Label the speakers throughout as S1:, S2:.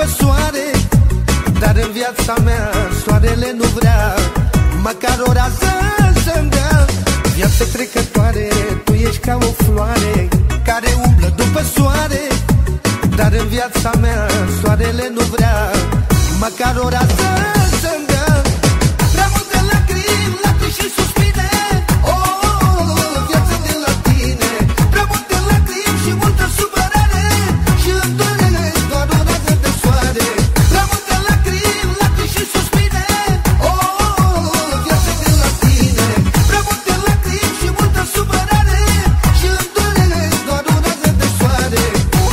S1: după soare, dar în viața mea soarele nu vrea măcar o rază să-mi dea. Viață trecătoare, tu ești ca o floare care umblă după soare, dar în viața mea soarele nu vrea măcar o rază să-mi dea. Prea multe lacrimi, lacrimi și suspine, viață de la tine. Prea multe lacrimi și multă supărare și îmi doare doar o rază de soare. Prea multe lacrimi, lacrimi și suspine, viață de la tine. Prea multe lacrimi și multă supărare și îmi doare doar o rază de soare.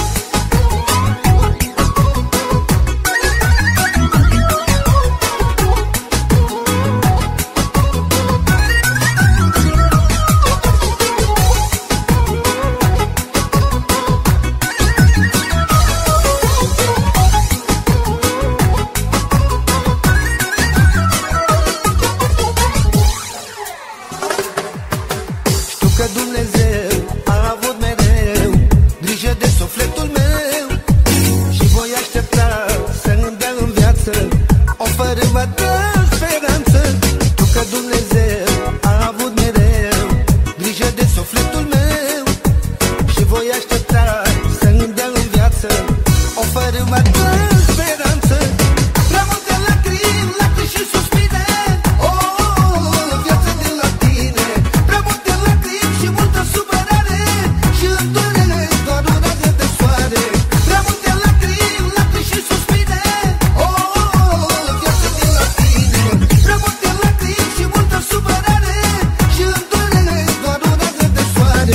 S1: Că Dumnezeu a avut mereu grijă de sufletul meu și voi aștepta să-mi dea în viață o fărâmă de speranță. Tu că Dumnezeu a avut mereu grijă de sufletul meu și voi aștepta să-mi dea în viață o fărâmă de speranță. Prea multe lacrimi, lacrimi și suspine, viață de la tine. Prea multe lacrimi și multă supărare și îmi doare doar o rază de soare. Prea multe lacrimi, lacrimi și suspine, viață de la tine. Prea multe lacrimi și multă supărare și îmi doare doar o rază de soare.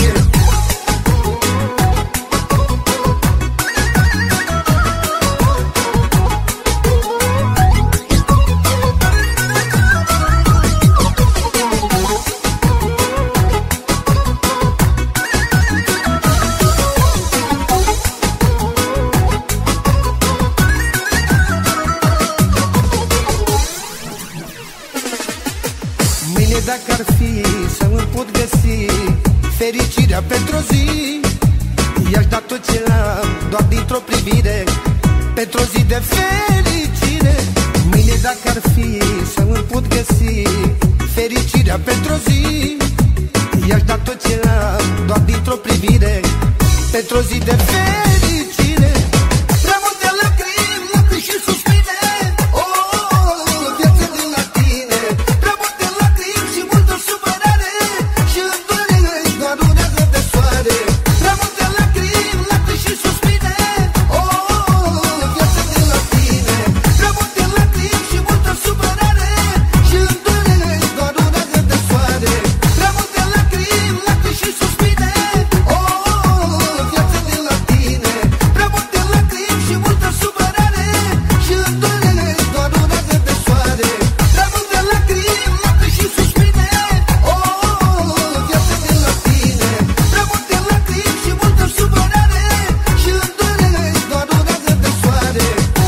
S1: Mâine dacă ar fi să îmi pot găsi fericirea pentru o zi, i-aș da tot ce am doar dintr-o privire pentru o zi de fericire. Mâine dacă ar fi să îmi pot găsi fericirea pentru o zi, i-aș da tot ce am doar dintr-o privire pentru o zi de fericire. Prea multe lacrimi, lacrimi și suspine, viață de la tine. Prea multe lacrimi și multă supărare și îmi doare doar o rază de soare. Prea multe lacrimi, lacrimi și suspine, viață de la tine. Prea multe lacrimi și multă supărare și îmi doare doar o rază de soare. Prea multe lacrimi, lacrimi și suspine, viață de la tine. Prea multe lacrimi și multă supărare și îmi doare doar o rază de soare. Prea multe lacrimi, lacrimi și suspine, viață de la tine. Prea multe lacrimi și multă supărare și îmi doare doar o rază de soare.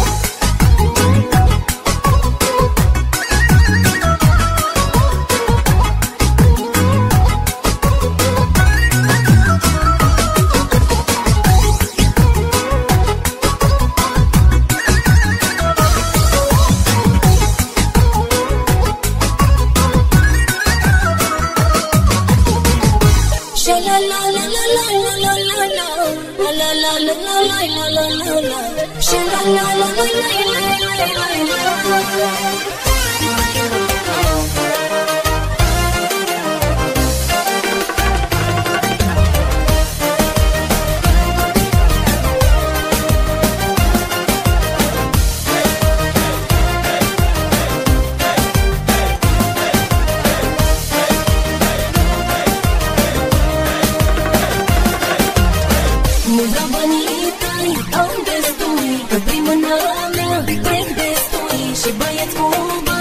S2: Nu vreau banii tăi, am destui, că prin mâna mea trec destui și băieți cu bani.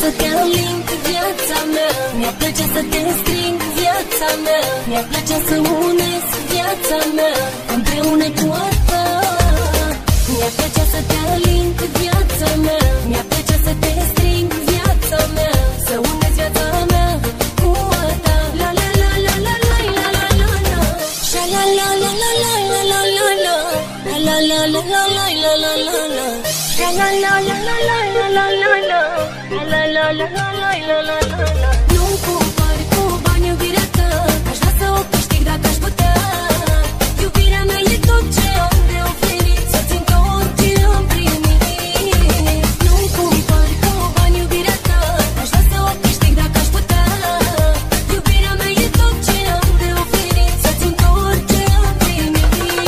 S2: să te aling viața mea, mi-ar plăcea să te string viața mea, mi-ar plăcea să unesc viața mea împreună cu a ta. Mi-ar plăcea să te aling viața mea, mi-ar plăcea să te string viața mea, să unesc viața mea cu a ta. La la la la la la la la la la. Sha la la la la la la la la la. La la la la la la la la la. Sha la la la la la la la la la. La la la la la la la la la. Nu cumpăr cu bani iubirea ta, aș vrea să o câștig dacă aș putea. Iubirea mea e tot ce am de oferit, să țin tot ce am primit. Nu cumpăr cu bani iubirea ta, aș vrea să o câștig dacă aș putea. Iubirea mea e tot ce am de oferit, să țin tot ce am primit.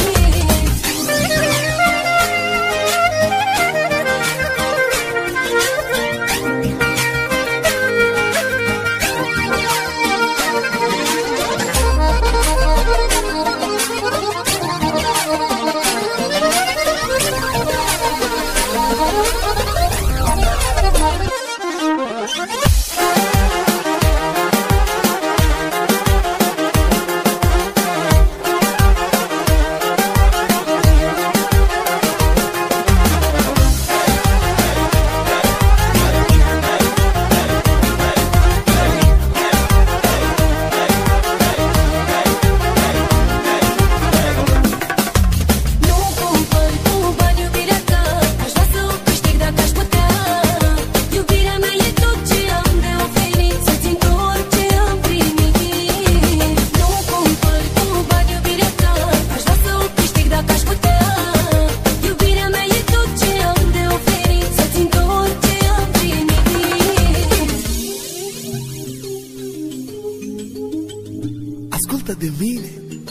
S1: Ascultă de mine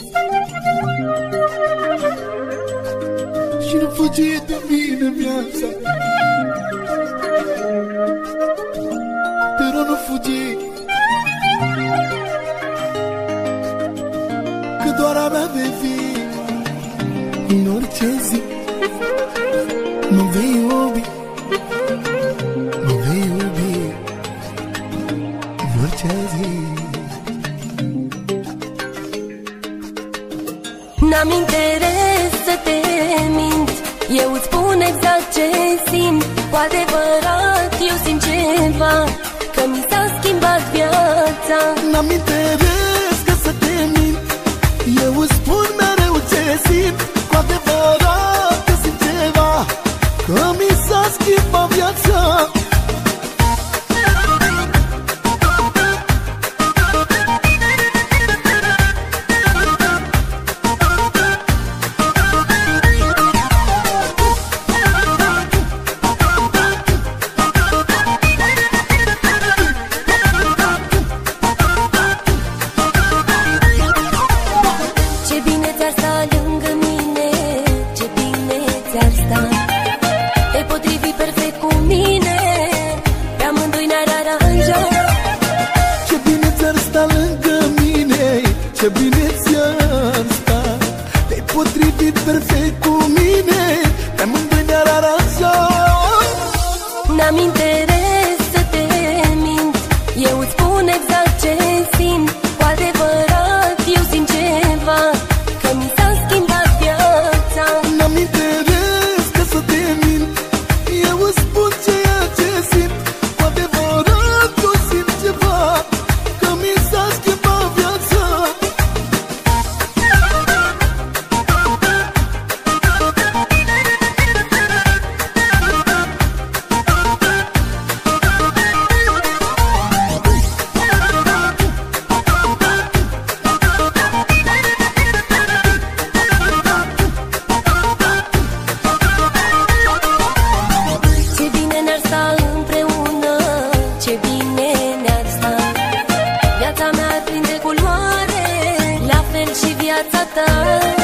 S1: și nu fugi de mine viața. Te rog, nu fugi, că doar a mea vei fi în orice zi. Mă vei iubi, mă vei iubi în orice zi.
S2: N-am interes să te mint, eu îți spun exact ce simt. Cu adevărat eu simt ceva, că mi s-a schimbat viața.
S1: N-am interes că să te mint, eu îți spun mereu ce simt. Cu adevărat că simt ceva, că mi s-a schimbat viața. Ce bine ți-ar sta, te-ai potrivit perfect cu mine, pe amândoi ne-ar aranja.
S2: N-am interes să te mint, eu îți spun exact ce simt. Cu adevărat eu simt ceva, că mi s-a schimbat viața.
S1: N-am interes că să te mint, eu îți spun ceea ce simt. Cu adevărat eu simt ceva, că mi s-a schimbat viața.
S2: Viața mea ar prinde culoare, la fel și viața ta.